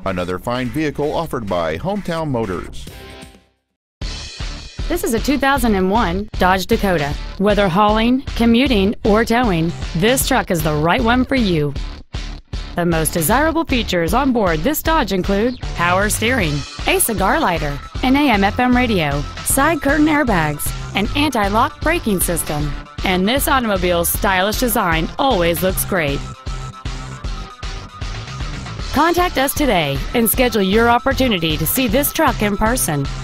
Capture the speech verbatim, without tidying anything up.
Another fine vehicle offered by Hometown Motors. This is a two thousand one Dodge Dakota. Whether hauling, commuting, or towing, this truck is the right one for you. The most desirable features on board this Dodge include power steering, a cigar lighter, an A M F M radio, side curtain airbags, an anti-lock braking system, and this automobile's stylish design always looks great. Contact us today and schedule your opportunity to see this truck in person.